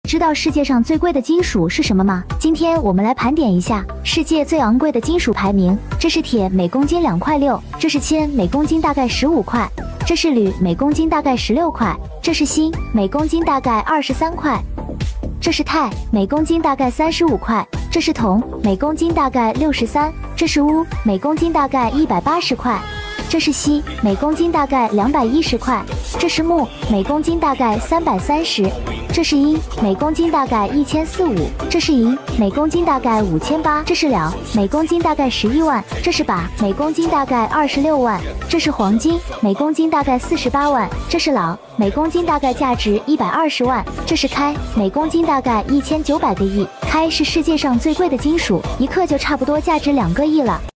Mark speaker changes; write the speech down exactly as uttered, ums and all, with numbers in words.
Speaker 1: 知道世界上最贵的金属是什么吗？今天我们来盘点一下世界最昂贵的金属排名。这是铁，每公斤两块六；这是铅，每公斤大概十五块；这是铝，每公斤大概十六块；这是锌，每公斤大概二十三块；这是钛，每公斤大概三十五块；这是铜，每公斤大概六十三；这是钨，每公斤大概一百八十块；这是锡，每公斤大概两百一十块；这是钼，每公斤大概三百三十；这是铟，每公斤大概一千四五；这是银，每公斤大概五千八；这是铼，每公斤大概十一万；这是钯，每公斤大概二十六万；这是黄金，每公斤大概四十八万；这是铼，每公斤大概价值一百二十万；这是钛，每公斤大概一千九百个亿。钛是世界上最贵的金属，一克就差不多价值两个亿了。